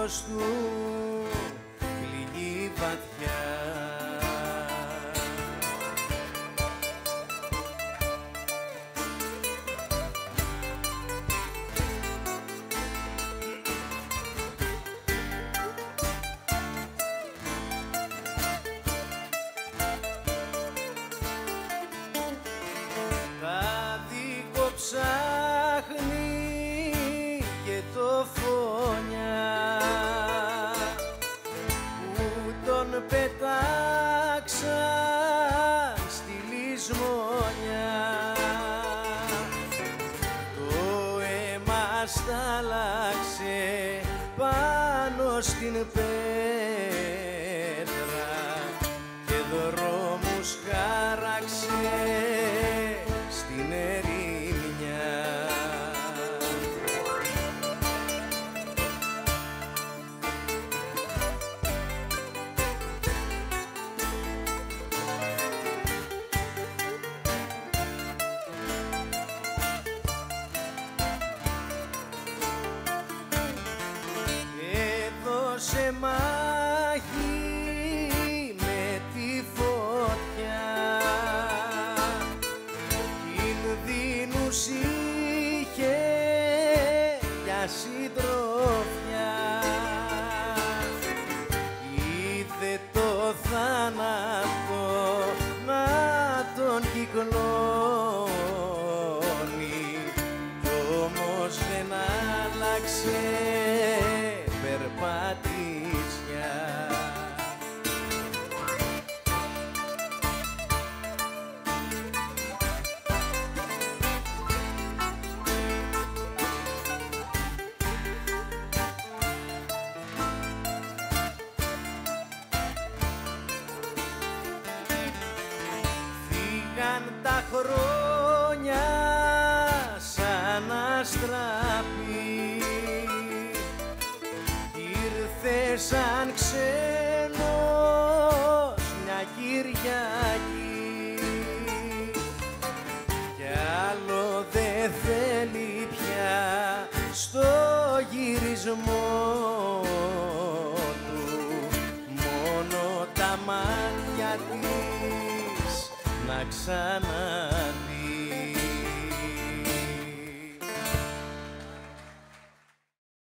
μέλος του πληγεί βαθιά. Ψάχνει και το φωνιά που τον πετάξαν στη λησμονιά. Το αίμα στάλαξε πάνω στην πέτρα και δρόμους χάραξε στην ερημιά. Έδωσε μάχη με τη φωτιά, κινδύνους είχε για συντροφιά. Είδε το θάνατο να τον κυκλώνει κι όμως δεν άλλαξε περπατήσια. Φύγαν τα χρόνια σαν αστραπή, ήρθε σαν ξένος μια Κυριακή κι άλλο δε θέλει πια στο γυρισμό του, μόνο τα μάτια της να ξαναδεί.